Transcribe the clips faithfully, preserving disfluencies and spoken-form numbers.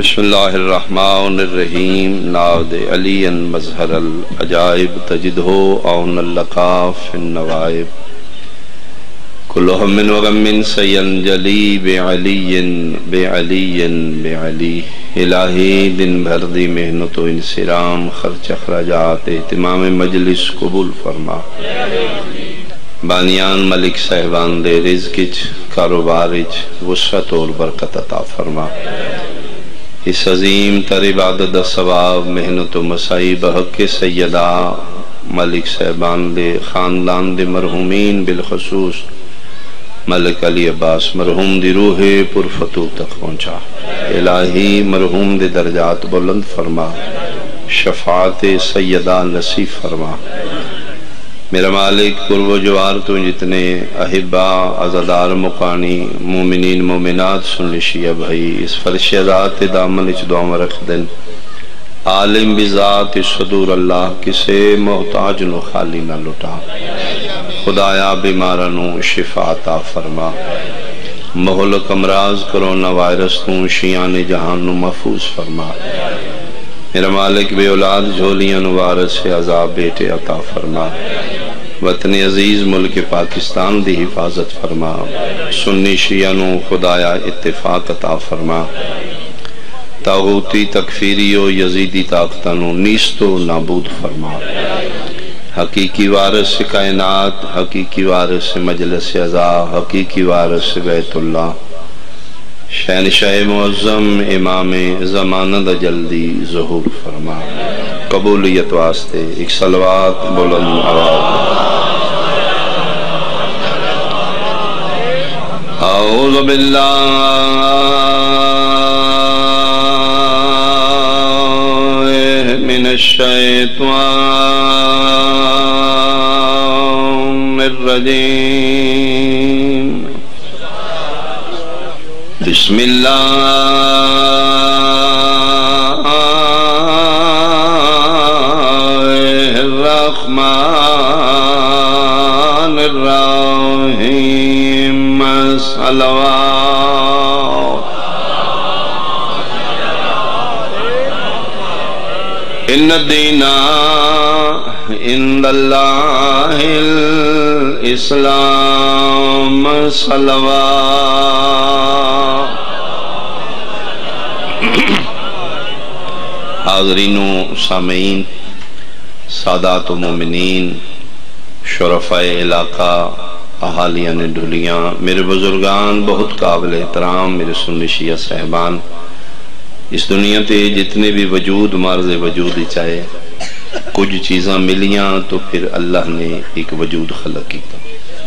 بسم اللہ الرحمن الرحیم ناد علی مظہر العجائب تجدہ اعن اللقا فی النوائب کل ہم وغم سینجلی بعلی بعلی بعلی الہی دن بھر دی محنت و انسرام خرچ اخراجات اہتمام مجلس قبول فرما بانیان ملک صاحبان دے رزقچ کاروبارچ وسعت اور برکت عطا فرما اس عظیم تر عبادت دا ثواب محنت و مسائب حق سیدہ ملک صاحبان دے خاندان دے مرحومین بالخصوص ملک علی عباس مرحوم دی روح پرفتو تک پہنچا الہی مرحوم دے درجات بلند فرما شفاعت سیدہ نصیب فرما میرا مالک قرب و جوار تو جتنے احبا عزادار مقانی مومنین مومنات سن شیعہ بھائی اس فرش ذات دامن اچ دعا رکھ دن عالم بذات صدور اللہ کسے محتاج نو خالی نہ لٹا خدایا بیمارنو شفا عطا فرما مہلک امراض کرونا وائرس تو شیعان جہان نو محفوظ فرما میرا مالک بے اولاد جھولیاں وارث سے عذاب بیٹے عطا فرما وطن عزیز ملک پاکستان دی حفاظت فرما سنی شیعہ نو خدایا اتفاق عطا فرما تاغوتی تکفیری و یزیدی طاقتانو نیست و نابود فرما حقیقی وارث کائنات حقیقی وارث مجلس عزا حقیقی وارث بیت اللہ شہنشاہ معظم امام زمانہ جلدی ظہور فرما قبولیت واسطے ایک صلوات بلند آواز اعوذ باللہ من الشیطان الرجیم بسم اللہ الرحمن الرحیم صلوات ان الدین عند اللہ الاسلام صلوات حاضرین و سامعین سادات و مومنین شرفاء علاقہ احالیان ڈھولیاں میرے بزرگان بہت قابل احترام میرے سنی شیعہ صاحبان اس دنیا تے جتنے بھی وجود مرض وجود چاہے کچھ چیزاں ملیاں تو پھر اللہ نے ایک وجود خلق کیتا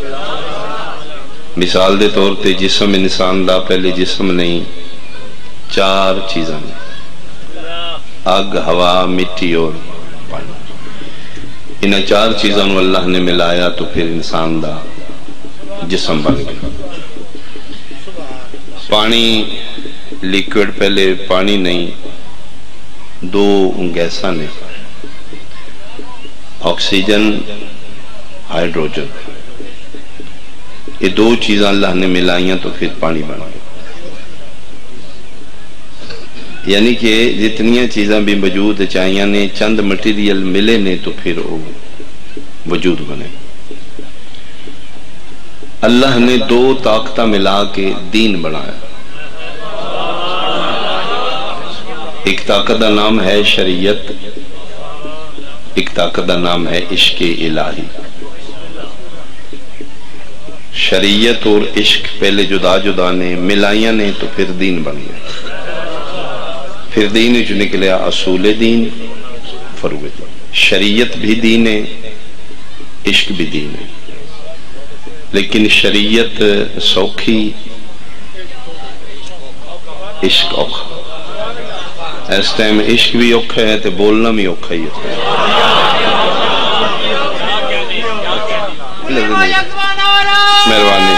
مثال دے طور تے جسم انسان دا پہلے جسم نہیں چار چیزاں نے آگ ہوا مٹی اور پانی انہاں چار چیزاں اللہ نے ملایا تو پھر انسان دا جسم بن گیا پانی لیکوڈ پہلے پانی نہیں دو گیساں نے آکسیجن ہائیڈروجن یہ دو چیزاں اللہ نے ملائیاں تو پھر پانی بن گیا یعنی کہ جتنی چیزاں بھی وجود چاہیے نے چند مٹیریل ملے نے تو پھر وہ وجود بنے اللہ نے دو طاقتہ ملا کے دین بنایا ایک طاقت کا نام ہے شریعت ایک طاقت کا نام ہے عشق الہی شریعت اور عشق پہلے جدا جدا نے ملائیاں نے تو پھر دین بن گیا پھر دین جو نکلیا اصول دین فروع دین شریعت بھی دین ہے عشق بھی دین ہے لیکن شریعت سوکھی عشق اوکھا اس ٹائم عشق بھی اوکھا ہے تو بولنا بھی اوکھا ہی ہوتا ہے مہربانی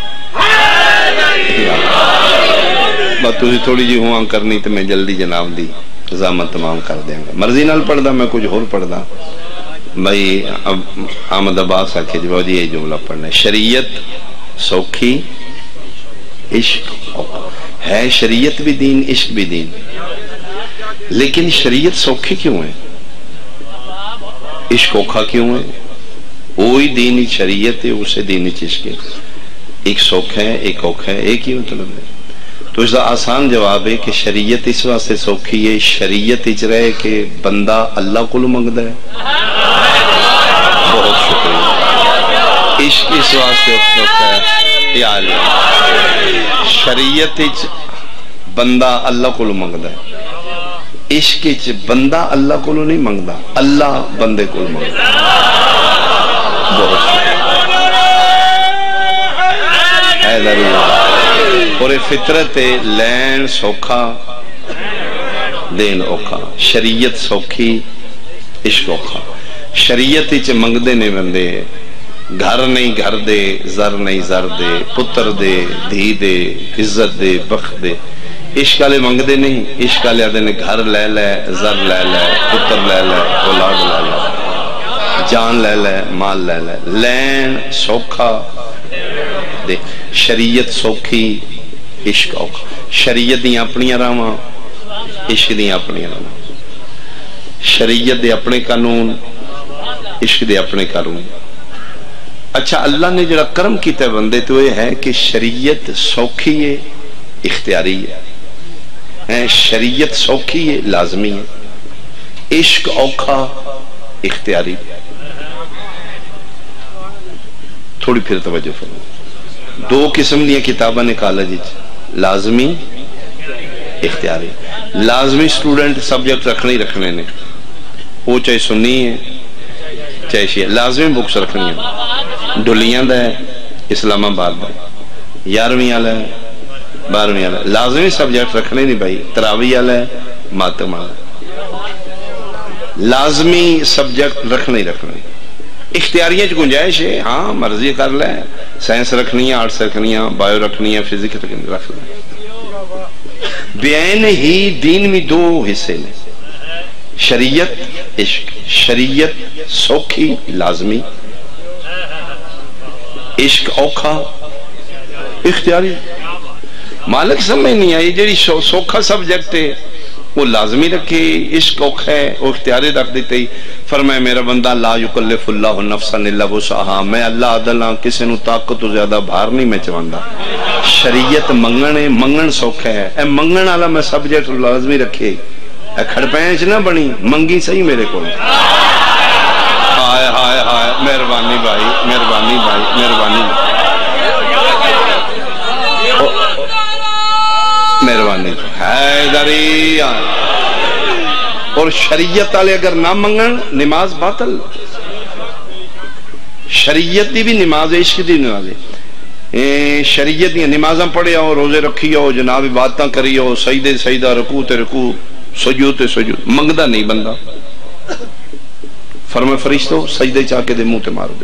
بات تجھے تھوڑی جی ہوا کرنی تو میں جلدی جناب دی زامت تمام کر دیں گا مرضی نال پڑھ دا میں کچھ اور پڑھ دا بھائی احمد عباس آکھے جو جی یہ جملہ پڑھنا ہے شریعت سوکھی عشق اوکھا ہے شریعت بھی دین، عشق بھی دین، لیکن شریعت سوکھی کیوں ہے؟ عشق اوکھا کیوں ہے؟ وہی دینی شریعت ہے، اسے دینی عشق ہے، ایک سوکھ ہے ایک اوکھا ہے، ایک ہی مطلب ہے۔ تو اس کا آسان جواب ہے کہ شریعت اس واسطے سوکھی ہے، شریعت اچ رہے کہ بندہ اللہ کو منگتا ہے۔ بہت شکریہ۔ عشق اس واسطے سوکھا ہے، یاد ہے شریعت اچ بندہ اللہ کو منگتا ہے، عشق اچ بندہ اللہ کو نہیں منگتا، اللہ بندے کو منگتا ہے۔ بہت شکریہ۔ اور فطرت لین سوکھا دین اوکھا، شریعت سوکھی عشق اوکھا۔ شریعت چ منگدے نے بندے گھر نہیں گھر دے، زر نہیں زر دے، پتر دے، دھی دے، عزت دے، بخت دے۔ عشق والے منگدے نہیں، عشق والے آدھے نے گھر لے لے، زر لے لے، پتر لے لے، اولاد لے لے، جان لے لے، مال لے لے۔ لین سوکھا دے، شریعت سوکھی عشق اوکھا۔ شریعت دی اپنی راواں، عشق دی اپنی راواں۔ شریعت دے اپنے قانون، عشق دے اپنے قانون۔ اچھا اللہ نے جڑا کرم کیتا ہے بندے تو یہ ہے کہ شریعت سوکھی ہے، اختیاری ہے، شریعت سوکھی ہے، لازمی ہے، عشق اوکھا اختیاری۔ تھوڑی پھر توجہ فرمائیں، دو قسم دیا کتاباں نے کالج لازمی اختیاری۔ لازمی سٹوڈنٹ سبجیکٹ رکھنے ہی رکھنے نے، وہ چاہے سنی ہے چاہے شیعہ، لازمی بکس رکھنی ہے۔ ڈولیاں دا ہے، اسلام آباد دا، یارویں والا ہے، بارہویں والا، لازمی سبجیکٹ رکھنے نہیں بھائی۔ تراویح والا ہے، ماتم والا، لازمی سبجیکٹ رکھنے ہی رکھنے۔ اختیاریاں چ گنجائش ہے، ہاں مرضی کر لے، سائنس رکھنی ہے، آرٹس رکھنی ہے، بایو رکھنی ہے، فزکس رکھ لے۔ بین ہی دین میں دو حصے نے، شریعت عشق۔ شریعت سوکھی لازمی، عشق اوکھا اختیاری۔ مالک سمجھ نہیں آئی جیڑی سوکھا سبجیکٹ ہے وہ لازمی رکھے، عشق اوکھا ہے وہ اختیاری رکھ دیتے ہی۔ فرمائے میرا بندہ لا یکلف اللہ نفسا الا وسعہا، میں اللہ عدل ہاں، کسی نو طاقت تو زیادہ بھار نہیں میں چواندا۔ شریعت منگن ہے، منگن سوکھا ہے، اے منگن والا میں سبجیکٹ لازمی رکھے، اے کھڑپینچ نہ بنی، منگی صحیح میرے کو۔ ہائے ہائے ہائے، مہربانی بھائی، مہربانی بھائی، مہربانی مہربانی حیدری۔ اور شریعت والے اگر نہ منگن نماز باطل۔ شریعت دی بھی نماز ہے، عشق دی نماز ہے۔ شریعت دی نمازاں پڑھے ہو، روزے رکھی ہو، جناب عبادتاں کری ہو، سجدے سجدہ، رکوع تے رکوع، سجود تے سجود، منگدا نہیں بندہ۔ فرمائے فرشتو سجدے چاہ کے دے منہ تے مار دے۔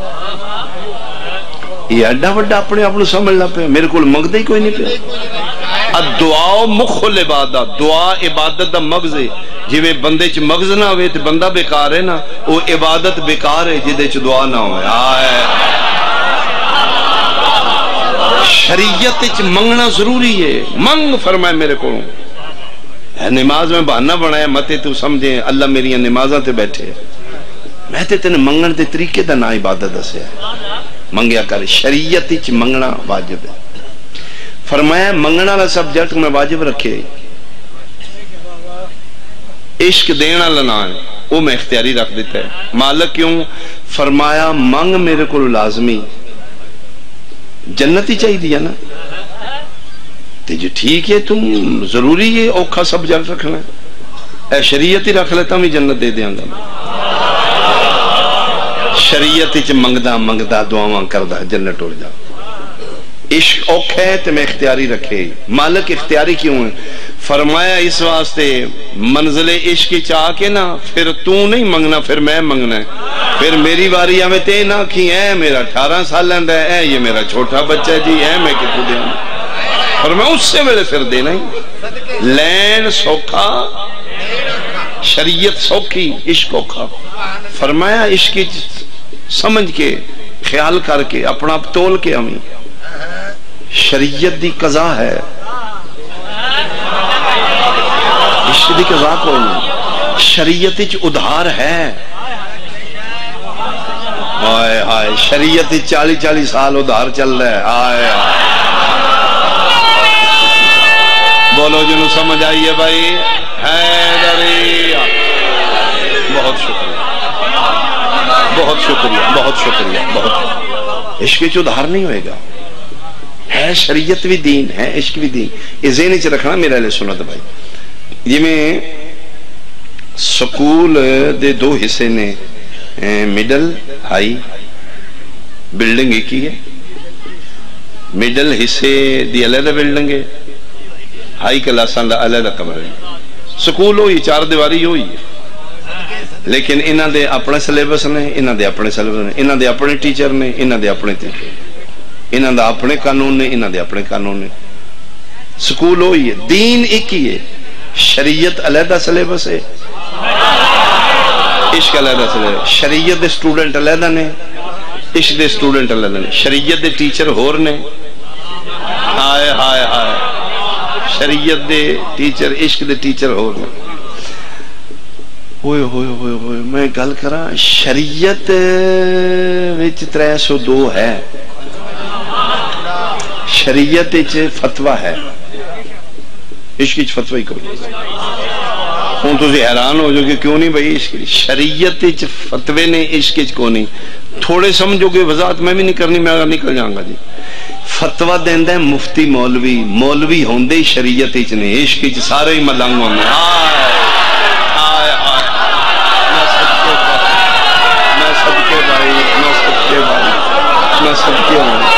یہ ایڈا وڈا اپنے آپ سمجھنا پہ، میرے کو منگدا ہی کوئی نہیں پہ۔ دعا مخ العبادت، دعا عبادت دا مغز ہے۔ جی میں بندے چ مغز نہ ہوئے تو بندہ بیکار ہے نا، وہ عبادت بیکار ہے جدے چ دعا نہ ہوئے۔ آئے شریعت چ منگنا ضروری ہے، منگ فرمائے میرے کو۔ نماز میں بہانہ بنایا متے تو سمجھے اللہ میری نمازاں تے بیٹھے، میں تے تینے منگن دے طریقے دا نا عبادت دسے منگیا کر۔ شریعت چ منگنا واجب ہے۔ فرمایا منگنا والا سبجیکٹ میں واجب رکھے، عشق دینا لنا ہے وہ میں اختیاری رکھ دیتا ہے۔ مالک کیوں؟ فرمایا منگ میرے کو لازمی، جنت ہی چاہیے دیا نا، تو جو ٹھیک ہے تم ضروری ہے اوکھا سبجیکٹ رکھنا ہے، اے شریعت ہی رکھ لیتا میں جنت دے دیاں گا۔ شریعت چ منگدا منگدا دعاواں کردا جنت ٹر جا۔ عشق اوکھا ہے تو میں اختیاری رکھے۔ مالک اختیاری کیوں ہے؟ فرمایا اس واسطے منزل عشق چاہ کے نا پھر تو نہیں منگنا، پھر میں منگنا ہے۔ پھر میری باری آوے تے نہ کی اے میرا اٹھارہ سال لیندا ہے، اے یہ میرا چھوٹا بچہ جی، اے میں کتوں دے ہوں۔ فرمایا اس سے میرے پھر دینا ہی۔ لین سوکھا، شریعت سوکھی، عشق اوکھا۔ فرمایا عشق سمجھ کے خیال کر کے اپنا تول کے ہمیں۔ شریعت دی قضا ہے عشق دی قضا کوئی نہیں. شریعت وچ ادھار ہے. آئے آئے شریعت چالی چالی سال ادھار چل رہا ہے. آئے آئے بولو جنہوں سمجھ آئیے بھائی. حیدری بہت شکریہ بہت شکریہ بہت شکریہ بہت. عشق وچ ادھار نہیں ہوئے گا. ہے شریعت بھی دین ہے عشق بھی دین. یہ ذہن وچ رکھنا میرے لئے سنت بھائی. جی میں سکول دے دو حصے نے. مڈل ہائی بلڈنگ ایک ہی ہے. مڈل حصے دی علیحدہ بلڈنگ ہے. ہائی کلاساں دا علیحدہ کمرے. سکول ہوئی چار دیواری ہوئی ہے لیکن انہاں دے اپنے سلیبس نے انہاں دے اپنے سلیبس نے انہاں دے اپنے ٹیچر نے انہاں دے اپنے ٹیچر انہاں دا اپنے قانون نے انہاں دے اپنے قانون نے. سکول ہوئی ہے دین ایک ہی ہے. شریعت علیحدہ سلیبس ہے عشق علیحدہ سلیبس. شریعت دے سٹوڈنٹ علیحدہ نے عشق دے سٹوڈنٹ علیحدہ نے. شریعت دے ٹیچر ہور نے. ہائے ہائے ہائے شریعت دے ٹیچر عشق دے ٹیچر ہور نے. ہوئے ہوئے ہوئے ہوئے میں گل کرا. شریعت وچ ترے سو دو ہے. شریعت وچ فتوی ہے عشق وچ فتوی کوئی. ہوں تسی حیران ہو جو کہ کیوں نہیں بھائی عشق شریعت وچ فتوی نے عشق وچ کو نہیں. تھوڑے سمجھو گے وضاحت میں بھی نہیں کرنی میں نکل جاؤں گا. جی فتوی دیندا ہے مفتی مولوی. مولوی ہوندے شریعت وچ نے عشق وچ سارے ہی ملنگ ہوندے. ہائے ہائے میں صدقے میں صدقے بھائی میں صدقے بھائی میں صدقے ہوں.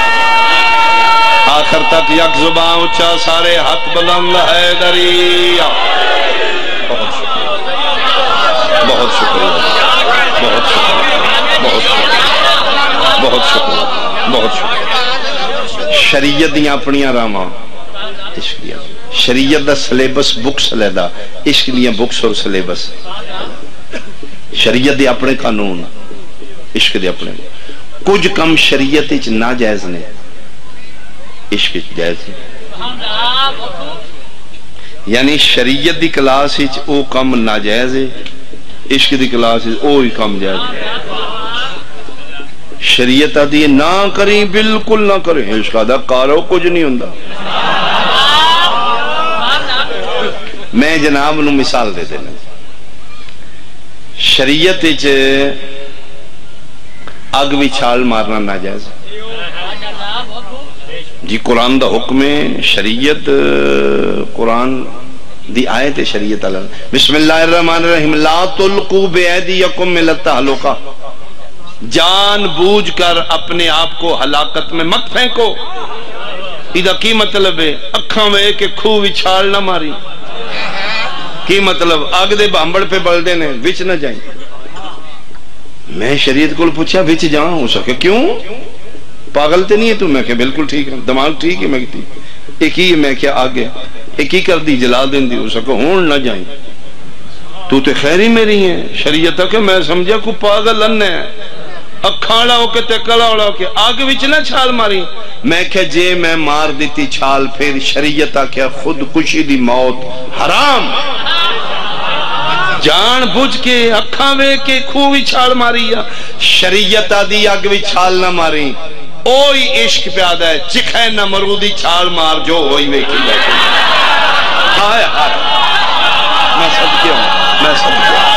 آخر تک یک زبان اچھا سارے ہاتھ بلند حیدری. بہت شکریہ بہت شکریہ بہت شکریہ بہت شکریہ بہت شکریہ بہت شکریہ. شریعت دیاں اپنیاں راہاں عشق دیاں. شریعت دا سلیبس بکس علیحدہ عشق دیاں بکس اور سلیبس. شریعت دے اپنے قانون عشق دے اپنے. کچھ کم شریعت وچ ناجائز نے عشق جائز ہے. یعنی شریعت دی کلاس وچ او کم ناجائز ہے عشق دی کلاس وچ او ہی کم جائز ہے. شریعت دی نہ کریں بالکل نہ کریں عشق دا کارو کچھ نہیں ہوندا. میں جناب نو مثال دے دینا. شریعت وچ اگ بھی چھال مارنا ناجائز جی. قرآن دا حکم ہے. شریعت قرآن دی آیت شریعت اللہ. بسم اللہ الرحمن الرحیم. لا تلقوا بأیدیکم الی التہلکہ. جان بوجھ کر اپنے آپ کو ہلاکت میں مت پھینکو. ادھا کی مطلب ہے اکھاں وے کہ کھو بھی چھال نہ ماری. کی مطلب آگ دے بامبڑ پہ بل دینے وچ نہ جائیں. میں شریعت کو پوچھا وچ جاؤں ہو سکے کیوں پاگل تے نہیں ہے تو. میں کہ بالکل ٹھیک ہے دماغ ٹھیک ہے. میں کہتی ایک ہی میں کیا آگے ایک ہی کر دی جلا دیں دی ہو سکو ہون نہ جائیں. تو تے خیری میری ہیں. شریعت کہ میں سمجھا کو پاگل اننے اکھاڑا ہو کے تے کلاڑا ہو کے آگ وچ نہ چھال ماری. میں کہ جے میں مار دیتی چھال پھر شریعت کیا خود کشی دی موت حرام. جان بوجھ کے اکھاں وے کے کھوی چھال ماری. شریعت دی آگ وچ چھال نہ ماری. اوئی عشق پیادا ہے چکھے نہ مرودی چھال مار جو ہوئی وے کی بیٹھے. ہائے ہائے میں صدقے ہوں میں صدقے ہوں.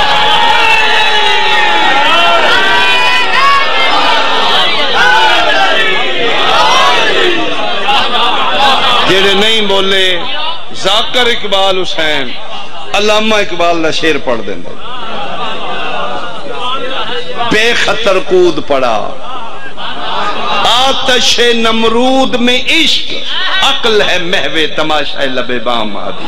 جیڑے نہیں بولے ذاکر اقبال حسین علامہ اقبال دا شعر پڑھ دیں. بے خطر کود پڑا آتش نمرود میں عشق عقل ہے محو تماشا لب بام آدھی.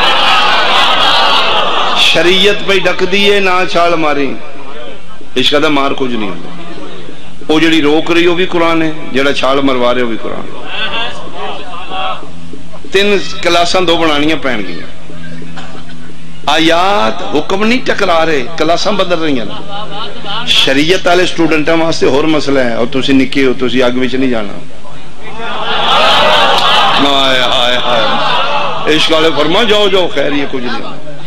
شریعت پہ ڈک دیئے نہ چھال ماری. عشق دا مار کچھ نہیں ہوتا. وہ جڑی روک رہی ہو بھی قرآن ہے جڑا چھال مروا رہے ہو بھی قرآن. تین کلاساں دو بنانیاں پہن گیا. آیات حکم نہیں ٹکرا رہے کلاساں بدل رہی ہیں. شریعت والے سٹوڈنٹاں واسطے اور مسئلہ ہے اور تسی نکے ہو تسی آگ وچ نہیں جانا. ہائے ہائے ہائے عشق والے فرما جاؤ جاؤ خیر یہ کچھ نہیں.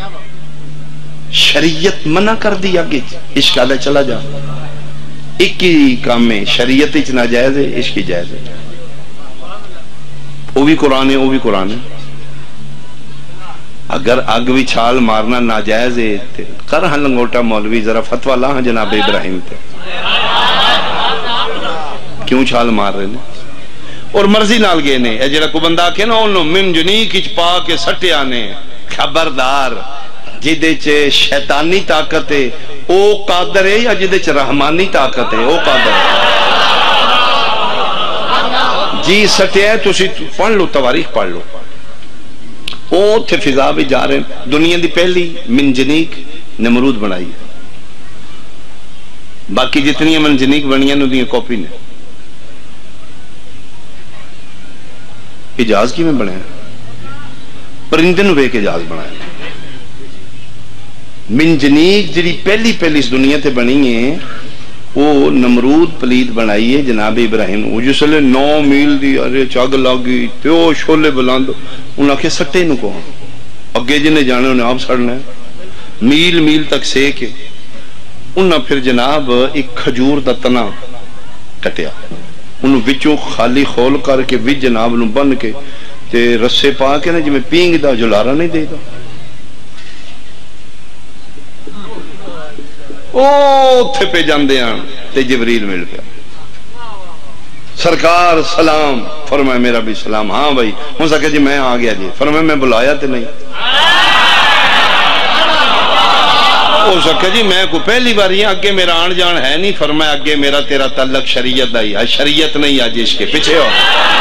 شریعت منع کر دی آگے عشق آدھا چلا جا. ایک ہی کام ہے شریعت اچ ناجائز ہے، عشق جائز ہے. وہ بھی قرآن ہے، وہ بھی قرآن ہے. اگر اگ بھی چھال مارنا ناجائز ہے کر ہاں لنگوٹا مولوی ذرا فتویٰ لا ہاں جناب ابراہیم تے کیوں چھال مار رہے ہیں اور مرضی نال گئے نے. اے جڑا کو بندہ کہ نا انہوں من جنیک اچ پا کے سٹیا نے، خبردار جدے چے شیطانی طاقت ہے او قادر ہے یا جدے چے رحمانی طاقت ہے او قادر ہے. جی سٹیا ہے تسی پڑھ لو، تواریخ پڑھ لو. او تھے فضا بھی جا رہے ہیں. دنیا دی پہلی منجنیک نمرود بنائی، باقی جتنی منجنیک بنیاں نو دی کاپی نے. اجاز کی میں بنایا پرندے نو ویکھ اجاز بنایا. منجنیک جڑی پہلی پہلی اس دنیا تے بنی ہے وہ نمرود پلید بنائی ہے جناب ابراہیم. وہ جس لئے نو میل دی ارے چاگ لاگی پیو شولے بلاند انہاں کے سٹے نو کو اگے جنہیں جانے انہیں آپ سڑنا ہے میل میل تک سیکے. انہاں پھر جناب ایک کھجور دا تنا کٹیا، انہوں وچوں خالی خول کر کے وچ جناب نو بن کے تے رسے پا کے نا جی میں پینگ دا جلارہ نہیں دے دا. او تھے پہ جاندے ہیں تے جبریل مل گیا. سرکار سلام فرمائے میرا بھی سلام. ہاں بھائی ہو سکے جی میں آ گیا جی. فرمائے میں بلایا تے نہیں. ہو سکے جی میں کو پہلی بار ہی اگے میرا آن جان ہے نہیں. فرمایا اگے میرا تیرا تعلق شریعت دا ہی ہے، شریعت نہیں آج اس کے پیچھے ہو.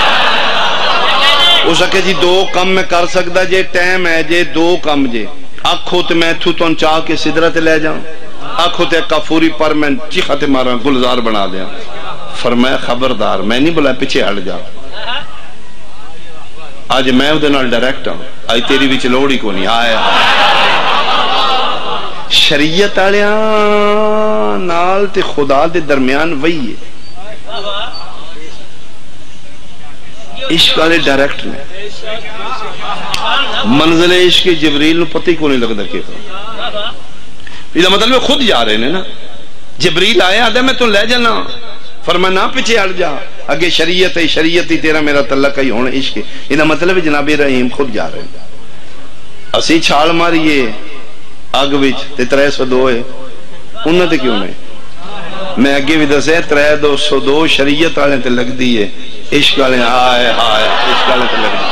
ہو سکے جی دو کم میں کر سکتا جے ٹائم ہے جے دو کم جے. آنکھوں تے میں تھو تون چاہ کے سدرت لے جاؤں، آنکھوں تے کافوری پر میں چیخا تے مارا گلزار بنا دیا. فرمایا خبردار میں نہیں بولا پیچھے ہٹ جا. آج میں ادھے نال ڈائریکٹ ہوں، آج تیری بھی چلوڑی کو نہیں آیا. شریعت آلیاں نال تے خدا دے درمیان وہی ہے. عشق والے ڈائریکٹ نے منزل عشق جبریل نو پتہ ہی کو نہیں لگتا کہ یہ مطلب خود جا رہے ہیں نا. جبریل آیا آدھے میں تو لے جانا. فرمایا نہ پیچھے ہٹ جا اگے شریعت ہے، شریعت ہی تیرا میرا تعلق ہی ہونا عشق. یہ مطلب ہے جناب رحیم خود جا رہے ہیں. اسی چھال ماریے اگ وچ تے ترے سو دو ہے انہاں تے کیوں نہیں. میں اگے بھی دسے ترے دو سو دو شریعت والے تے لگ دی ہے، عشق والے ہائے ہائے عشق والے تے لگ دی.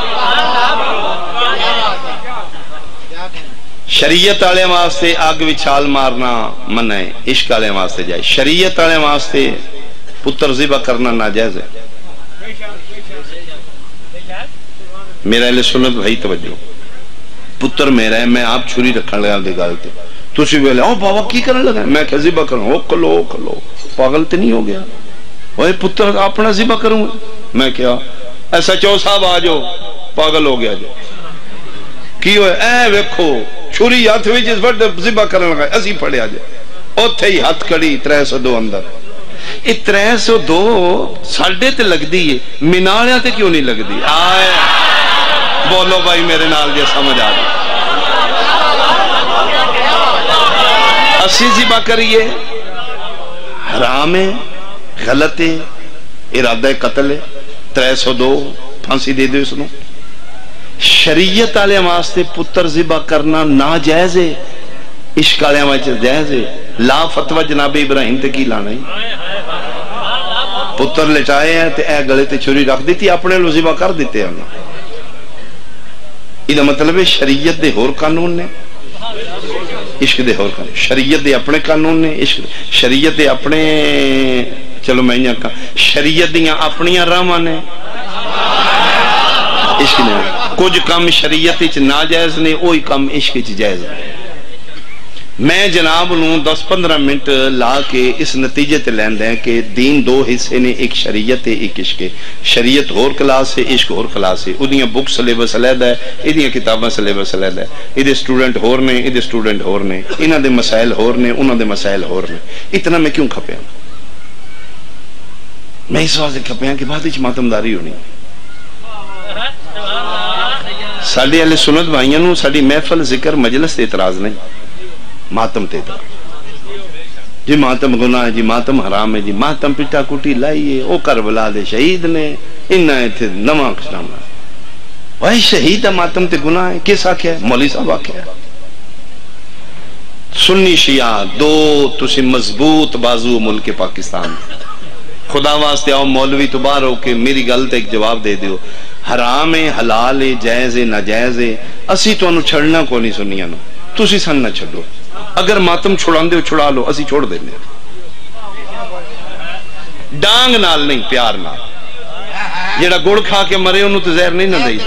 شریعت والے واسطے اگ وچ چھال مارنا منع ہے، عشق والے واسطے جائے. شریعت والے واسطے پتر ذبح کرنا ناجائز ہے. میرا اہل سنت بھائی توجہ، پتر میرا ہے میں آپ چھری رکھن لگا دے گال تے تسی بولے او بابا کی کرنے لگا میں کہ ذبح کروں. او کلو کلو پاگل تے نہیں ہو گیا؟ اوے پتر اپنا ذبح کروں. میں کیا ایسا چو صاحب آ جاؤ پاگل ہو گیا جو کی ہوئے اے ویکھو چھری ہاتھ وچ اس وقت ذبح کرنے لگا اسی پڑے آ جائے اوتھے ہی ہاتھ کڑی ترے سو دو اندر. یہ ترے سو دو ساڈے تے لگ دی ہے منالیا تے کیوں نہیں لگ دی؟ آئے بولو بھائی میرے نال جے سمجھ آ رہی. اسی ذبح کریے حرام ہے، غلط ہے، ارادہ قتل ہے. ترے سو دو پھانسی دے دو اس نو. شریعت والے واسطے پتر ذبح کرنا ناجائز ہے، عشق والے واسطے جائز ہے. لا فتوی جناب ابراہیم تے کی لانا ہی. پتر لٹائے ہیں تے اے گلے تے چھری رکھ دیتی اپنے لو ذبح کر دیتے ہیں. یہ مطلب ہے شریعت دے ہور قانون نے، عشق دے ہور قانون. شریعت دے اپنے قانون نے، عشق شریعت دے اپنے چلو میں یہ کہا شریعت دیاں اپنیاں راہاں نے، عشق نے. کچھ کام شریعت وچ ناجائز نے وہی کام عشق وچ جائز ہے. میں جناب نو دس پندرہ منٹ لا کے اس نتیجے تے لیندے ہیں کہ دین دو حصے نے، ایک شریعت ہے ایک عشق ہے. شریعت ہور کلاس ہے، عشق ہور کلاس ہے. ادیاں بک سلیبس علیحدہ ہے، ادیاں کتاباں سلیبس علیحدہ ہے. ادے سٹوڈنٹ ہور نے، ادے سٹوڈنٹ ہور نے، انہاں دے مسائل ہور نے، انہاں دے مسائل ہور نے. اتنا میں کیوں کھپیا؟ میں اس واسطے کھپیا کہ بعد وچ ماتمداری ہونی. ساڈے اہل سنت بھائیاں نو ساڈی محفل ذکر مجلس تے اعتراض نہیں. ماتم تے دا جی ماتم گناہ ہے جی ماتم حرام ہے جی ماتم پٹا کٹی لائیے او کربلا دے شہید نے انہاں ایتھے نواں اسلام ہے وہی شہید ہے ماتم تے گناہ ہے کس آکھیا ہے مولوی صاحب آکھیا ہے سنی شیعہ دو تسی مضبوط بازو ملک پاکستان خدا واسطے آؤ مولوی تو باہر ہو کے میری گل تے ایک جواب دے دیو حرام ہے حلال ہے جائز ہے ناجائز ہے اسی تو انہوں چھڑنا کو نہیں سنیا نا تسی سن نہ چھڑو اگر ماتم چھڑان دے چھڑا لو اسی چھوڑ دینے ڈانگ نال نہیں پیار نال جیڑا گڑ کھا کے مرے انہوں تو زہر نہیں نہ دئی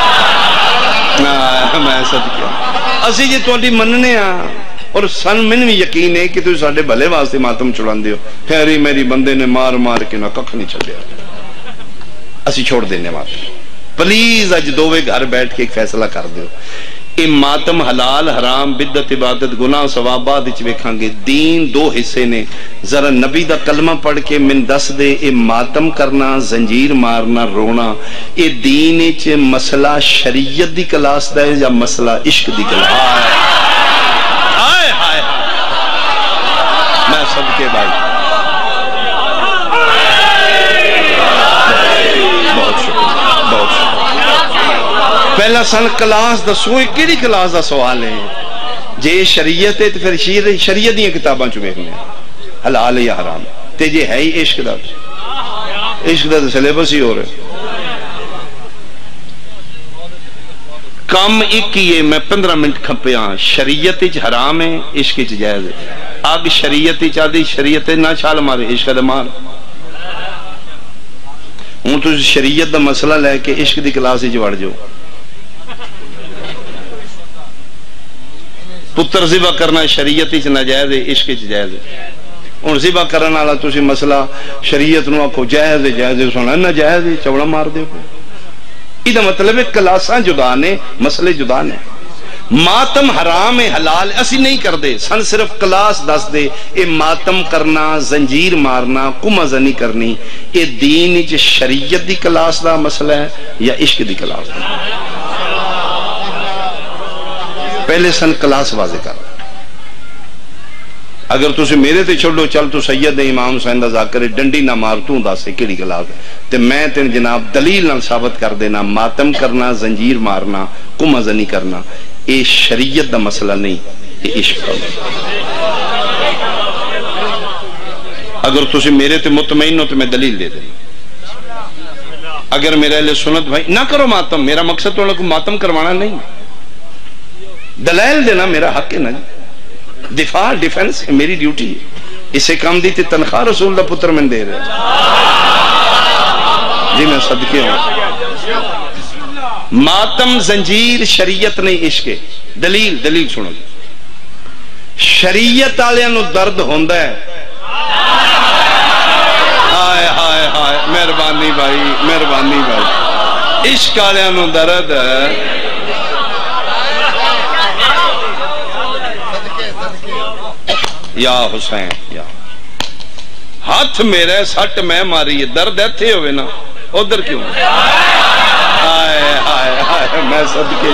میں صدقے اسی جی تواڈی مننے ہاں اور سن من بھی یقین ہے کہ تو ساڈے بھلے واسطے ماتم چھڑان دیو پھیری میری بندے نے مار مار کے نہ ککھ نہیں چھڑیا اسی چھوڑ دینے ماتم پلیز اج دووے گھر بیٹھ کے ایک فیصلہ کر دیو اے ماتم حلال حرام بدعت عبادت گناہ ثواب بعد وچ ویکھاں گے دین دو حصے نے ذرا نبی دا کلمہ پڑھ کے من دس دے اے ماتم کرنا زنجیر مارنا رونا اے دین وچ مسئلہ شریعت دی کلاس دا ہے یا مسئلہ عشق دی کلاس ہائے ہائے میں صدقے بھائی بہت شکریہ بہت شکریہ پہلا سن کلاس دسو کیڑی کلاس دا سوال ہے جے شریعت ہے تو پھر شریعت دیاں کتاباں چ ویکھنے حلال ہے یا حرام تے جے ہے ہی عشق دا عشق دا سلیبس ہی ہو رہا کم ایک ہی ہے میں پندرہ منٹ کھپیا شریعت وچ حرام ہے عشق وچ جائز ہے اگ شریعت وچ آدی شریعت نہ چھال مارے عشق دا مار ہوں تو شریعت دا مسئلہ لے کے عشق دی کلاس وچ وڑ جاؤ پتر ذبح کرنا شریعت وچ ناجائز ہے عشق وچ جائز ہے ہوں ذبح کرن والا تسی مسئلہ شریعت نو آکھو جائز ہے جائز ہے سونا ناجائز ہے چوڑا مار دیو یہ مطلب ہے کلاساں جدا نے مسئلے جدا نے ماتم حرام ہے حلال اسی نہیں کر دے سن صرف کلاس دس دے اے ماتم کرنا زنجیر مارنا کم ازنی کرنی اے دین وچ شریعت دی کلاس دا مسئلہ ہے یا عشق دی کلاس دا پہلے سن کلاس واضح کر اگر تسی میرے تے چھوڑو چل تو سید امام حسین دا ذاکر ڈنڈی نہ مار تو دس کیڑی کلاس ہے تے میں تین جناب دلیل نال ثابت کر دینا ماتم کرنا زنجیر مارنا کم ازنی کرنا اے شریعت دا مسئلہ نہیں اے عشق کا اگر تسی میرے تے مطمئن ہو تو میں دلیل دے دینا اگر میرے اہل سنت بھائی نہ کرو ماتم میرا مقصد تو کو ماتم کروانا نہیں دلائل دینا میرا حق ہے نا دفاع ڈیفنس میری ڈیوٹی ہے اسے کام دی تے تنخواہ رسول اللہ پتر میں دے رہے جی میں صدقے ہوں ماتم زنجیر شریعت نہیں عشق دلیل دلیل سنو شریعت آلیاں نو درد ہوندا ہے ہائے ہائے ہائے مہربانی بھائی مہربانی بھائی عشق آلیاں نو درد ہے یا حسین یا ہاتھ میرے سٹ میں ماری درد ایتھے ہوئے نا ادھر کیوں آئے آئے آئے میں صدقے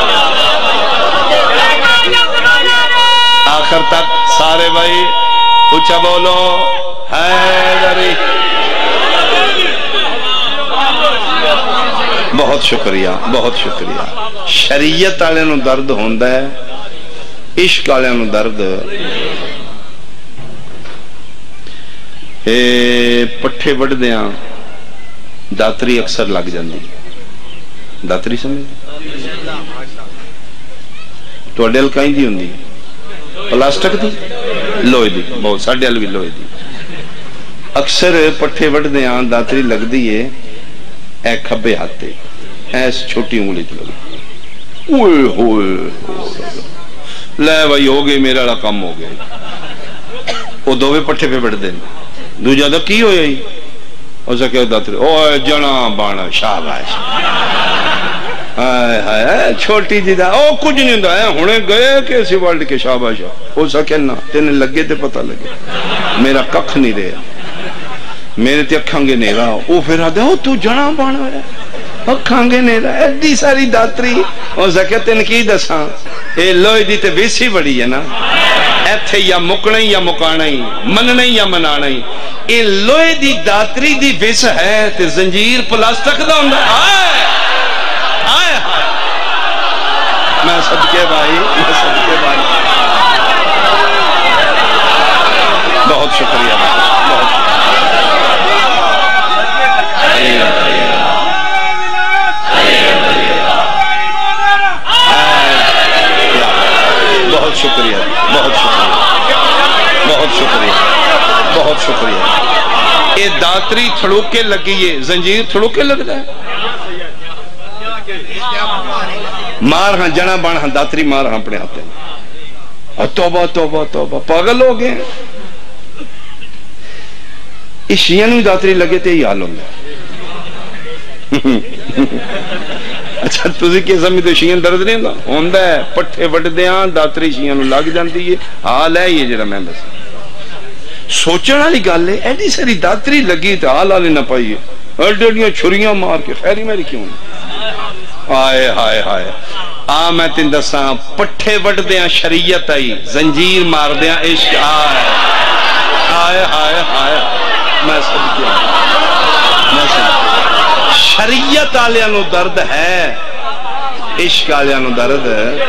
آخر تک سارے بھائی اچھا بولو حیدری بہت شکریہ بہت شکریہ شریعت والے نو درد ہوندا ہے عشق والے نو درد پٹھے وڈ دیاں داتری اکثر لگ جاندی داتری سمجھ تو اڈیل کہیں دی ہوندی پلاسٹک دی لوہے دی بہت ساڑھے بھی لوہے دی اکثر پٹھے وڈ دیاں داتری لگ دی ہے اے کھبے ہاتھے ایس چھوٹی انگلی تے لگی اوئے ہوئے لے بھائی ہو گئے میرا کام ہو گئے وہ دووے پٹھے پہ وڈ دیں دو جادہ کی ہوئی ہے اسے کہو داتری اوہ جنا بانا شاباش آئے آئے چھوٹی جی دا او کچھ نہیں دا ہے ہونے گئے کیسی ورلڈ کے شاباش ہو سکے نا تینے لگے تے پتہ لگے میرا ککھ نہیں رہا میرے تے اکھاں گے نہیں رہا او پھر آدھے او تو جنا بانا ہے کھانگے نے ایڈی ساری داتری اور زکت ان کی دساں اے لوہے دی تے ویسی بڑی ہے نا ایتھے یا مکنے یا مکانے مننے یا منانے اے لوہے دی داتری دی ویس ہے تے زنجیر پلاسٹک دا ہوندا آئے آئے میں صدقے بھائی میں صدقے بھائی بہت شکریہ بہت بہت شکریہ بہت شکریہ بہت شکریہ بہت شکریہ یہ داتری تھڑوکے لگیے زنجیر تھڑوکے لگ رہا ہے مار ہاں جنا بان ہاں داتری مار ہاں اپنے ہاتھ ہیں توبہ توبہ توبہ پاگل ہو گئے اس شیعہ نوی داتری لگے تے یہ حال ہوں گے اچھا تُسی کے سمی تو شیعہ درد نہیں دا ہوندہ ہے پٹھے وٹ دیاں داتری شیعہ نو لگ جانتی ہے حال ہے یہ جڑا میں بس سوچنا لی گال ہے ایڈی ساری داتری لگی تو حال آلے نہ پائیے ایڈیاں چھریاں مار کے خیری میری کیوں آئے ہائے ہائے آ میں تین دساں پٹھے وٹ دیاں شریعت آئی زنجیر مار دیاں عشق آئے آئے ہائے ہائے میں سب کیا میں سب شریعت آلیاں نو درد ہے عشق آلیاں نو درد ہے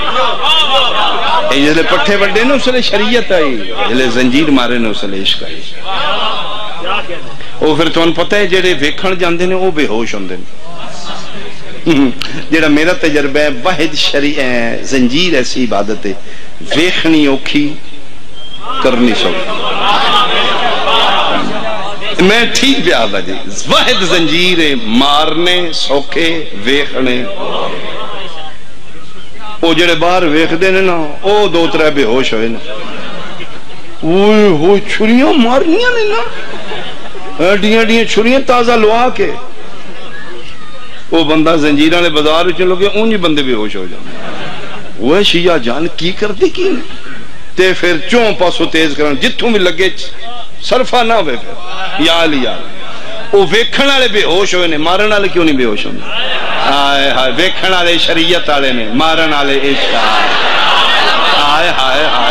جلے پٹھے وڈے نے اس لئے شریعت آئی جلے زنجیر مارے نے اس لئے عشق آئی وہ پھر تو ان پتہ ہے جڑے ویکھن جاندے نے وہ بے ہوش ہوندے نے جڑا میرا تجربہ ہے واحد شریعت زنجیر ایسی عبادت ہے ویکھنی اوکھی کرنی سو میں ٹھیک بھی آدھا جی واحد زنجیر مارنے سوکھے ویکھنے وہ جڑے باہر ویکھ دینے نا وہ دو ترہ بے ہوش ہوئے نا اوہ ہوئے چھریاں مارنیاں نے نا ڈیاں ڈیاں چھریاں تازہ لوا کے وہ بندہ زنجیرہ نے بازار چلو گے اونجی بندے بے ہوش ہو جانے وہ شیعہ جان کی کر دی کی تے پھر چون پاسو تیز کرن جتوں بھی لگے صرفہ نہ ہوئے پھر یا علی یا وہ ویکھن والے بے ہوش ہوئے نے مارن والے کیوں نہیں بے ہوش ہوئے آئے ہائے ویکھن والے شریعت والے نے مارن والے عشق آئے ہائے ہائے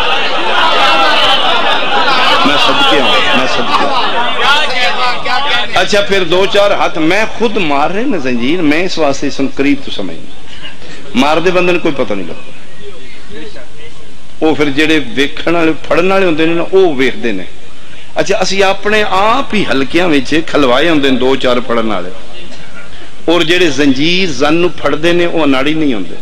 میں صدقے ہوں میں صدقے ہوں اچھا پھر دو چار ہاتھ میں خود مار رہے نا زنجیر میں اس واسطے سن قریب تو سمجھ مار دے بندے نے کوئی پتہ نہیں لگتا وہ پھر جڑے ویکھن والے پھڑن والے ہوندے نے وہ ویکھدے نے اچھا اسی اپنے آپ ہی ہلکیاں وچ کھلوائے ہوندے نے دو چار پھڑن والے اور جڑے زنجیر زن نو پھڑدے نے وہ اناڑی نہیں ہوندے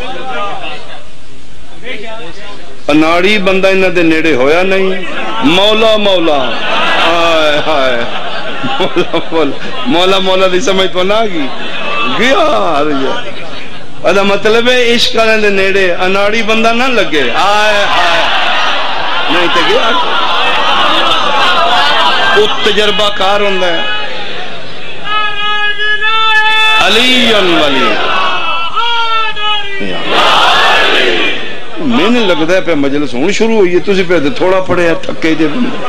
اناڑی بندہ انہاں دے نیڑے ہویا نہیں مولا مولا ہائے ہائے مولا مولا مولا مولا دی سمجھ تو نہ گئی گیا ہر گیا ادا مطلب ہے عشق والے دے نیڑے اناڑی بندہ نہ لگے آئے ہائے نہیں تے گیا وہ تجربہ کار ہوندا ہے علی ولی میں نے لگتا ہے پہ مجلس ہون شروع ہوئی ہے تسی پہ تھوڑا پڑے ہیں تھکے جے بندے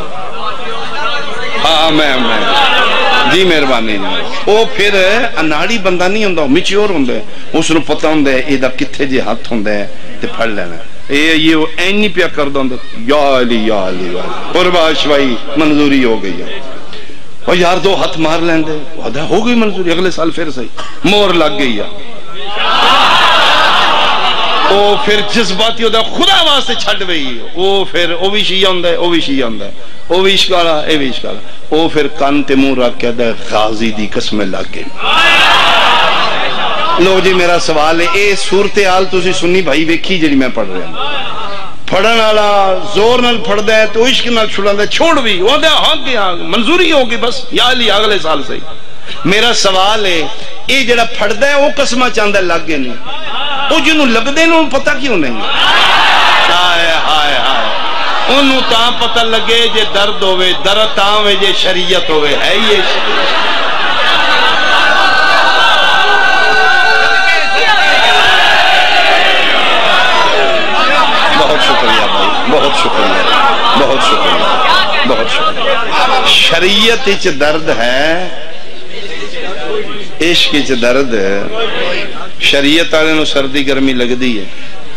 ہاں میں میں جی مہربانی وہ پھر اناڑی بندہ نہیں ہوندا میچور ہوندا ہے اس نو پتہ ہوندا ہے ایدا کتھے جے ہاتھ ہوندا ہے تے پھڑ لینا اے یہ اینی پیا کردا ہوندا یا علی یا علی قرباش بھائی منظوری ہو گئی ہے اور یار دو ہاتھ مار لیندے وعدہ ہو گئی منظوری اگلے سال پھر صحیح مور لگ گئی ہے وہ پھر جذباتی ہوتا ہے خدا واسطے چھڑ گئی وہ پھر وہ بھی شیعہ ہوندا ہے وہ بھی شیعہ ہوندا ہے وہ بھی عشق والا اے بھی عشق والا وہ پھر کان تے منہ رکھ کے ہے غازی دی قسمیں لگ گئی لو جی میرا سوال ہے اے صورتحال تسی سنی بھائی ویکھی جڑی میں پڑھ رہا ہوں پڑھن والا زور نال پڑھدا ہے تو عشق نال چھڑاندا ہے چھوڑ بھی وہ دے ہاں کی منظوری ہوگی بس یا علی اگلے سال سے میرا سوال ہے اے جڑا پھڑدا ہے وہ قسمہ چاہندا لگ گئے نہیں وہ جنوں لگدے نے پتہ کیوں نہیں ہائے ہائے ہائے انہوں تاں پتہ لگے جے درد ہوئے درد تاں ہوئے جے شریعت ہوئے ہے یہ بہت شکریہ بھائی بہت شکریہ بہت شکریہ بہت شکریہ شریعت اچ درد ہے عشق وچ درد شریعت والے نوں سردی گرمی لگدی ہے،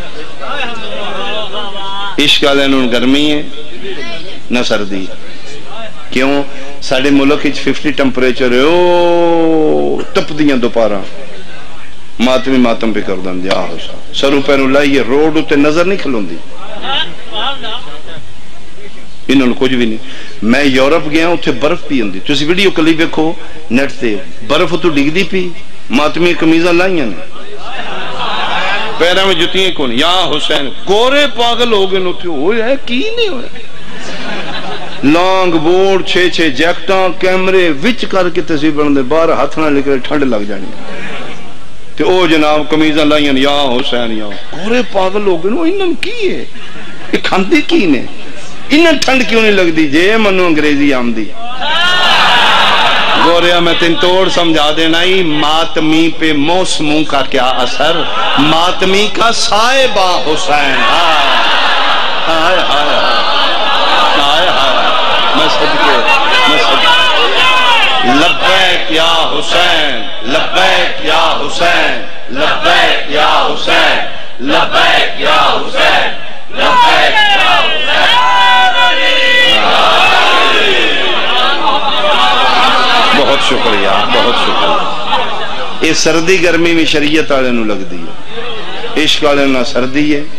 عشق والے نوں گرمی ہے نہ سردی. کیوں؟ ساڈے ملک وچ ففٹی ٹمپریچر ہے، او تپدیاں دوپہراں ماتمی ماتم پہ کر دیں جا حسین سروں پیروں لائیے روڈ تے نظر نہیں کھلوندی انہوں نے کچھ بھی نہیں. میں یورپ گیا اتنے برف پی ہوندی، تسی ویڈیو کلی ویکھو نیٹ تے، برف تو ڈگ دی پی، ماتمی قمیضاں لائیاں پیراں میں جتیاں کون. یا حسین گورے پاگل ہو گئے اتنے، ہوئے کی نہیں ہوئے، لانگ بورڈ چھے چھے جیکٹاں کیمرے وچ کر کے تصویر بندے باہر ہاتھ نہ لکھ رہے ٹھنڈ لگ جانی تے او جناب قمیضاں لائیاں یا حسین یا گورے پاگل ہو گئے. انہوں کی ہے یہ کھاندے کی نے، انہیں ٹھنڈ کیوں نہیں لگ دی جے منو انگریزی آمدی. گوریا میں تین توڑ سمجھا دینا ہی، ماتمی پہ موسموں کا کیا اثر، ماتمی کا صاحبہ حسین. ہائے ہائے ہائے ہائے میں صدقے میں صدقے لبیک یا حسین لبیک یا حسین لبیک یا حسین لبیک یا حسین لبیک یا حسین. بہت شکریہ بہت شکریہ. یہ سردی گرمی میں شریعت والے نوں لگدی ہے، عشق والے نوں سردی ہے.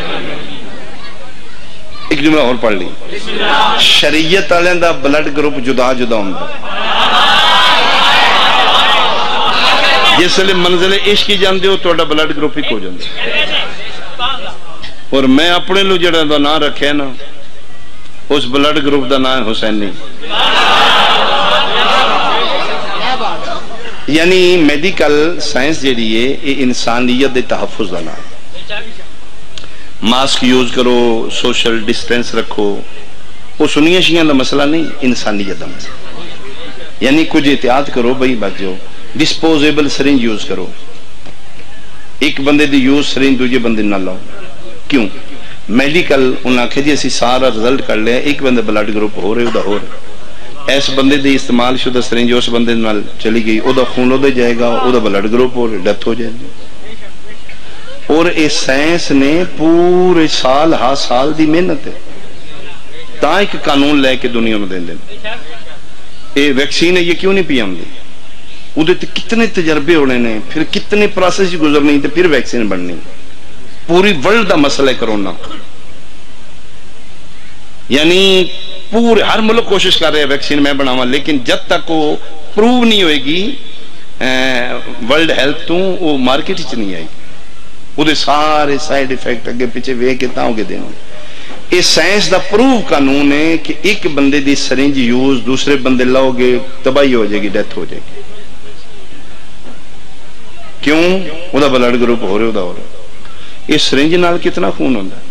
ایک جملہ اور پڑھ لی، شریعت والے دا بلڈ گروپ جدا جدا ہوندا، جس لئے منزل عشق ہی جاندے ہو تو بلڈ گروپ ہی ہو جاندے. اور میں اپنے لو جڑا دا نام رکھے نا اس بلڈ گروپ دا نام حسینی. یعنی میڈیکل سائنس جیڑی ہے یہ انسانیت دے تحفظ دا نام. ماسک یوز کرو، سوشل ڈسٹینس رکھو، وہ سنیاں شیاں دا مسئلہ نہیں، انسانیت دا مسئلہ. یعنی کچھ احتیاط کرو بھائی بچ جاؤ. ڈسپوزیبل سرنج یوز کرو، ایک بندے دی یوز سرنج دوجے بندے نہ لاؤ. کیوں؟ میڈیکل انہاں آکھے جی اسی سارا رزلٹ کر لیا، ایک بندے بلڈ گروپ ہو رہے او دا ہو رہے، ایس بندے دی استعمال شدہ سرنج اس بندے نال چلی گئی، او دا خون ہو دے جائے گا، او دا بلڈ گروپ ہو رہے، ڈیتھ ہو جائے گی. اور اس سائنس نے پورے سال ہا سال دی محنت ہے تا ایک قانون لے کے دنیا میں دیں دیں. یہ ویکسین ہے یہ کیوں نہیں پی آمدی، ادھے تے کتنے تجربے ہونے نے، پھر کتنے پروسیس گزرنی تے پھر ویکسین بننی. پوری ورلڈ دا مسئلہ ہے کرونا. یعنی پورے ہر ملک کوشش کر رہے ہیں ویکسین میں بناواں، لیکن جب تک وہ پروو نہیں ہوئے گی ورلڈ ہیلتھ تو وہ مارکیٹ چ نہیں آئی. وہ سارے سائیڈ ایفیکٹ اگے پیچھے ویکھ کے تاں کے دینا. یہ سائنس دا پروو قانون ہے کہ ایک بندے دی سرنج یوز دوسرے بندے لاؤ گے تباہی ہو جائے گی، ڈیتھ ہو جائے گی. کیوں؟ وہ دا بلڈ گروپ ہو رہے ہو دا ہو رہے. یہ سرنج نال کتنا خون ہوندہ ہے؟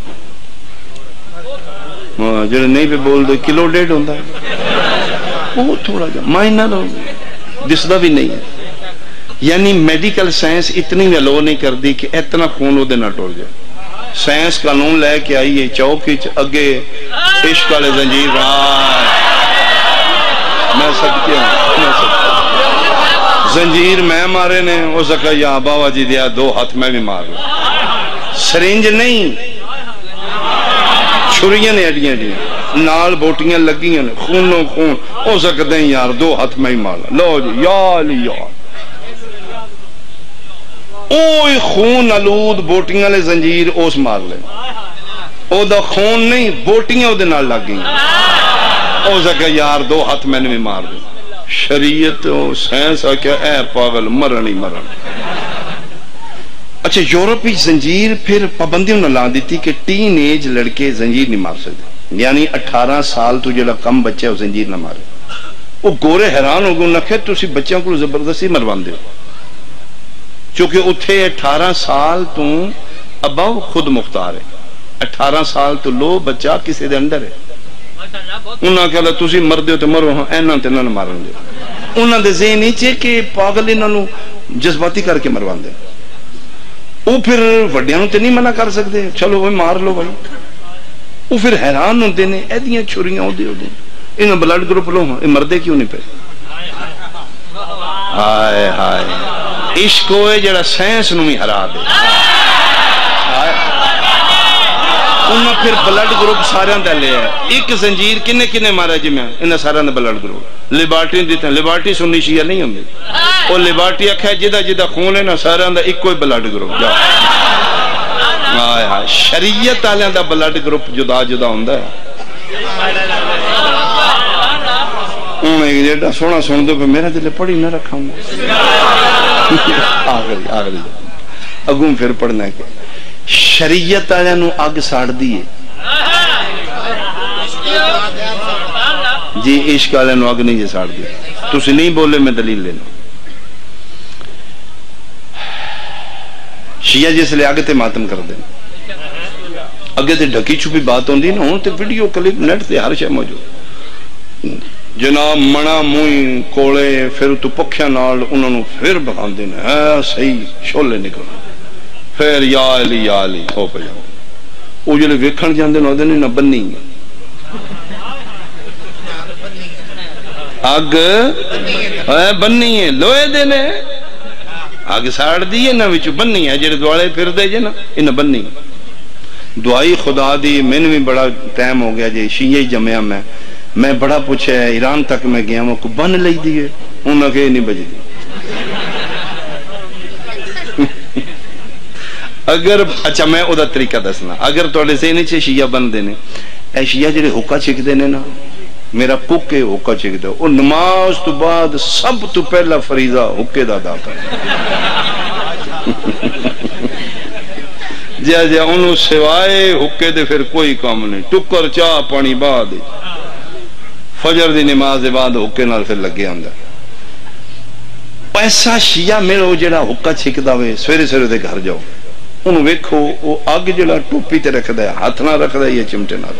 جڑے نہیں پہ بول دے کلو ڈیڑھ ہوندہ ہے، وہ تھوڑا جا مائنہ دا دسدہ بھی نہیں ہے. یعنی میڈیکل سائنس اتنی علو نہیں کر دی کہ اتنا خون ہو دے نہ ٹوڑ جائے. سائنس قانون لے کے آئیے چوکی اگے عشق والے زنجیر رہا میں صدقے ہوں زنجیر میں مارے نے وہ زکا یا بابا جی دیا دو ہاتھ میں بھی مار لوں. سرنج نہیں، چھریاں نے اڈیاں اڈیاں نال بوٹیاں لگیاں نے، خونوں خون ہو سکتے ہیں یار دو ہاتھ میں ہی مار لو جی یا علی یا اوہ خون علود بوٹیاں لے زنجیر اوس مار لے. او دا خون نہیں بوٹیاں او دے نال لگ گئی، او زکا یار دو ہاتھ میں نے بھی مار دے. شریعت سائنس آکیا اے پاگل مرن ہی مرن. اچھا یورپی زنجیر پھر پابندیوں نہ لا دیتی کہ ٹین ایج لڑکے زنجیر نہیں مار سکتے، یعنی اٹھارہ سال تو جڑا کم بچہ وہ زنجیر نہ مارے. وہ گورے حیران ہو گئے، نکھے تسی بچوں کو زبردستی مروان دے، چونکہ اتھے اٹھارہ سال تو اباؤ خود مختار ہے. اٹھارہ سال تو لو بچہ کسی دے اندر ہے. انہاں کہا تسی مردے ہو تو مرو ہاں ایناں تے نہ مارن دے. انہاں دے ذہن نیچے کہ پاگل انہاں جذباتی کر کے مروان دے. وہ پھر وڈیاں تے نہیں منع کر سکتے، چلو وہ مار لو بھائی. وہ پھر حیران ہوندے نے ایدیاں چھریاں ہو دے ہو دے انہاں بلڈ گروپ لو ہاں یہ مردے کیوں نہیں پہ. ہائے ہائے عشق ہوئے جڑا سائنس نو بھی ہرا دے انہاں پھر بلڈ گروپ سارے اندر لے ہے ایک زنجیر کنے کنے مارا جی میں انہاں سارے اندر بلڈ گروپ لیبارٹی دیتے ہیں لیبارٹی سنی شیعہ نہیں ہوں گی وہ لیبارٹی اکھا ہے جدہ جدہ خون ہے نا سارے اندر ایک کوئی بلڈ گروپ جاؤ آئے آئے شریعت آلے اندر بلڈ گروپ جدا جدا ہوں ہے انہوں نے جیڑا سونا سن دو پہ میرا دلے پڑھی نہ رکھا ہوں آخری آخری اگوں پھر پڑھنا ہے کہ شریعت آلے نو آگ ساڑ دیئے جی عشق آلے نو آگ نہیں جی ساڑ دیئے تو سے نہیں بولے میں دلیل لینا شیعہ جس لئے آگے تے ماتم کر دیں آگے تے ڈھکی چھپی بات ہوں دی نا ہوں تے ویڈیو کلپ نیٹ تے ہر شے موجود جناب منا موئی کوڑے پھر تو پکھیا نال انہوں نے پھر بہان دینا ہے صحیح شولے نکلنا پھر یا علی یا علی ہو پہ جاؤ وہ جلے ویکھن جاندے نو دینے نہ بننی آگ بننی ہے لوئے دینے آگ ساڑ دیئے نہ وچو بننی ہے جلے دوالے پھر دے جے نا انہ بننی دعائی خدا دی میں نے بھی بڑا ٹائم ہو گیا جی شیعہ جمعہ میں میں بڑا پوچھے ایران تک میں گیا ہوں کو بن لئی دیئے انہوں نے نہیں بجی دی اگر اچھا میں او دا طریقہ دسنا اگر توڑے سے نہیں چھے شیعہ بن دینے اے شیعہ جڑے حکا چھک دینے نا میرا پکے حکا چھک دے اور نماز تو بعد سب تو پہلا فریضہ حکے دا دا کر جا جا انہوں سوائے حکے دے پھر کوئی کام نہیں ٹکر چاہ پانی بعد فجر دی نماز دے بعد حکے نال پھر لگے اندر ایسا شیعہ میرو جڑا حکا چھک دا وے سویرے سویرے دے گھر جاؤ انہوں ویکھو وہ آگ جڑا ٹوپی تے رکھ دے ہاتھ نہ رکھ دے یہ چمٹے نہ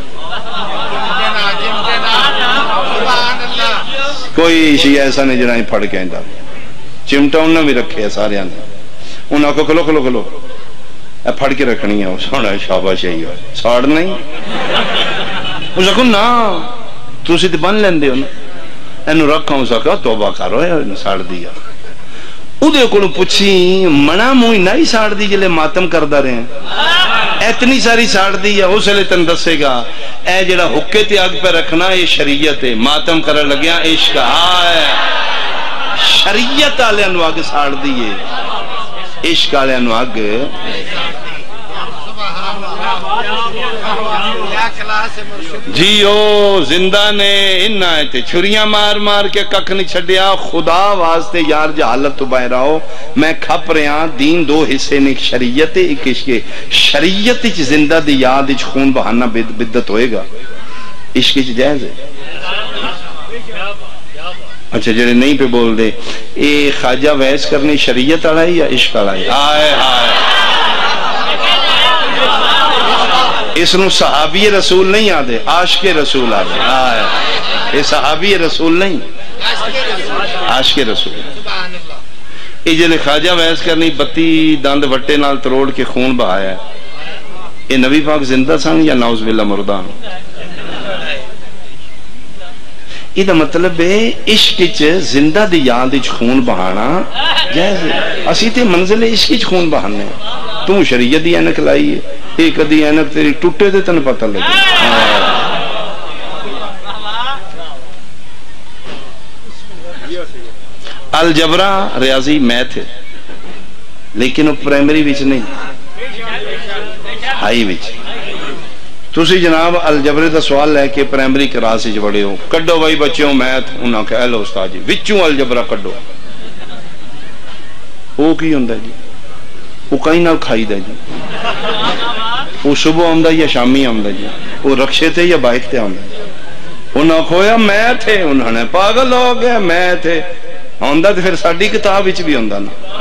کوئی شیعہ ایسا نہیں جڑا ہی پھڑ کے آئندہ چمٹا انہوں بھی رکھے ہے سارے آنے انہوں کو کلو کلو کلو اے پھڑ کے رکھنی ہے سوڑا شاباش ہے یہ ساڑ نہیں اس کو نا تو اسی تے بن لیندے ہو نا اینو رکھا ہوں سکا توبہ کرو ہے ساڑ دیا ادھے کو پوچھی منا موئی نہیں ساڑ دی جلے ماتم کردہ رہے ہیں اتنی ساری ساڑ دی یا اس لئے تن دسے گا اے جڑا حکے تے آگ پہ رکھنا یہ شریعت ہے ماتم کر لگیا عشق آئے شریعت آلے انو آگ ساڑ دیئے عشق آلے انو آگ جیو زندہ نے انہا ہے تے چھریاں مار مار کے کک نہیں چھڑیا خدا واسطے یار جہالت تو باہر آؤ میں کھپ رہا دین دو حصے نے ایک شریعت ایک عشق شریعت اچھ زندہ دی یاد اچھ خون بہانا بدت ہوئے گا عشق اچھ جائز ہے اچھا جڑے نہیں پہ بول دے اے خواجہ ویس کرنی شریعت آلائی یا عشق آلائی آئے آئے اس نو صحابی رسول نہیں آدھے عاشق رسول آدھے آئے یہ صحابی رسول نہیں عاشق رسول یہ جلے خواجہ ویس کرنی بتی داند وٹے نال تروڑ کے خون بہایا ہے یہ نبی پاک زندہ سان یا نعوذ باللہ مردان یہ دا مطلب ہے عشق اچھ زندہ دی یاد اچھ خون بہانا جائز ہے اسی تے منزل عشق اچھ خون بہانے تم شریعت دی اینک لائی ہے ایک دی اینک تیری ٹوٹے دے تن پتہ لگے الجبرہ ریاضی میتھ ہے لیکن وہ پرائمری وچ نہیں ہائی وچ تُسی جناب الجبرے دا سوال لے کے پرائمری کراس وچ بڑے ہو کڈو بھائی بچوں میتھ انہاں کہ اے لو استاد جی وچوں الجبرہ کڈو وہ کی ہوندا جی وہ کہیں نہ کھائی دا جی وہ صبح آمدہ یا شامی آمدہ جی وہ رکشے تھے یا بائک تھے آمدہ انہوں کھویا میں تھے انہوں نے پاگل ہو گیا میں تھے آمدہ تھے پھر ساڑھی کتاب اچھ بھی آمدہ نا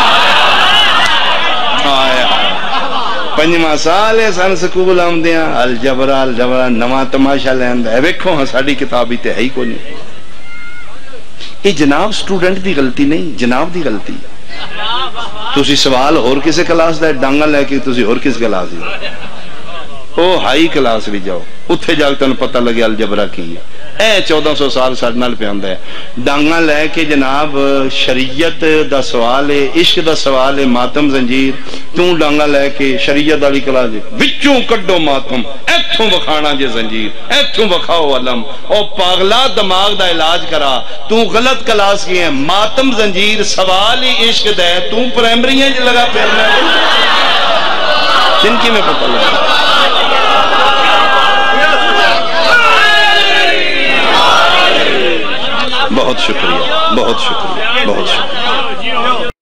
آئے آئے پنجمہ سالے سن سکول آمدیاں الجبرہ الجبرہ نما تماشا لیندہ ہے ویکھو ہاں ساڑھی کتاب ہی تے ہے ہی کو نہیں یہ جناب سٹوڈنٹ دی غلطی نہیں جناب دی غلطی تُسی سوال اور کسے کلاس دا ڈانگا لے کے تُسی اور کس کلاس دی او ہائی کلاس بھی جاؤ اتھے جاگتا انہوں پتہ لگے الجبرہ کی ہے اے چودہ سو سال ساڈے نال پیاندا ہے ڈانگاں لے کے جناب شریعت دا سوال ہے عشق دا سوال ہے ماتم زنجیر تو ڈانگاں لے کے شریعت والی کلا دے وچوں کڈو ماتم ایتھوں وکھانا جے زنجیر ایتھوں وکھاؤ علم او پاگلا دماغ دا علاج کرا تو غلط کلاس کی ہے ماتم زنجیر سوال ہی عشق دا ہے تو پرائمریاں جے لگا پھرنا جن کی میں پتہ لگا بہت شکریہ بہت شکریہ بہت شکریہ